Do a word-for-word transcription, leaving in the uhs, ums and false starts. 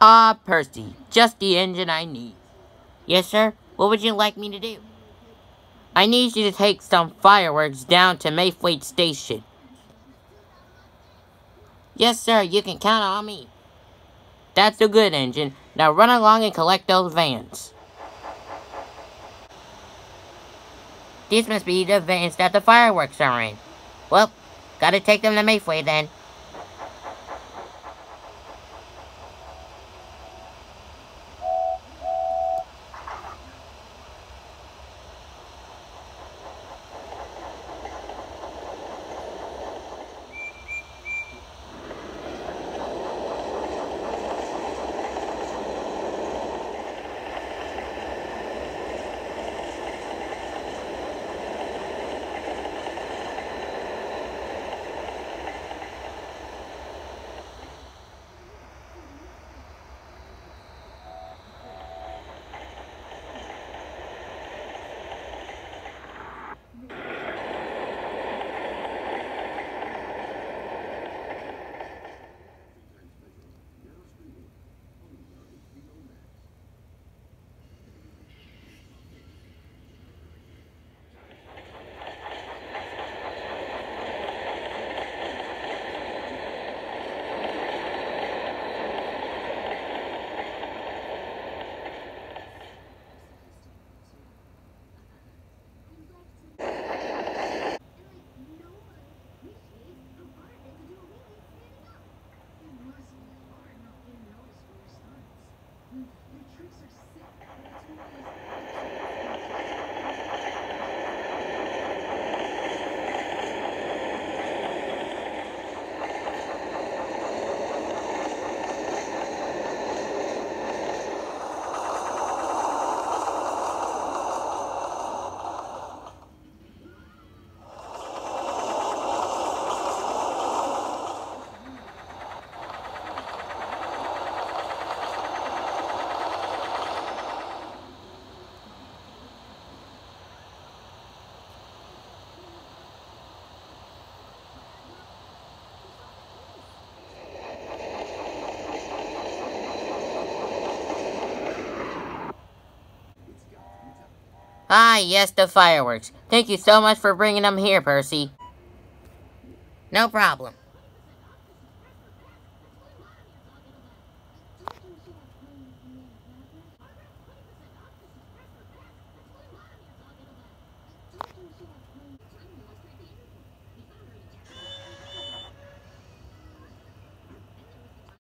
Ah, Percy, just the engine I need. Yes, sir? What would you like me to do? I need you to take some fireworks down to Mayfleet Station. Yes, sir, you can count on me. That's a good engine. Now run along and collect those vans. These must be the vans that the fireworks are in. Well, gotta take them to Mayfleet then. Ah, yes, the fireworks. Thank you so much for bringing them here, Percy. No problem.